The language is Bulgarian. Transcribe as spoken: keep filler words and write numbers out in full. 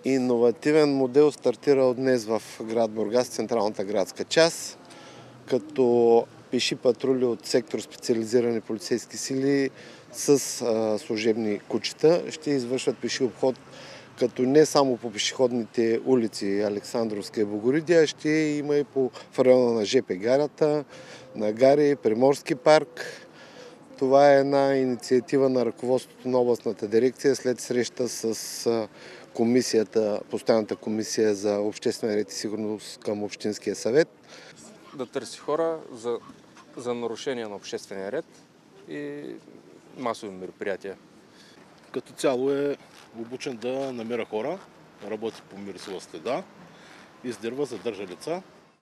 Иновативен модел стартира от днес в град Бургас, централната градска част, като пеши патрули от сектор специализирани полицейски сили с а, служебни кучета ще извършват пеши обход, като не само по пешеходните улици Александровска и Богородия, а ще има и по в района на ЖП гарата, на Гари, Приморски парк. Това е една инициатива на ръководството на областната дирекция след среща с комисията, постоянната комисия за обществен ред и сигурност към Общинския съвет. Да търси хора за, за нарушение на обществения ред и масови мероприятия. Като цяло е обучен да намира хора, работи по мир, сила, следа, издирва, задържа лица.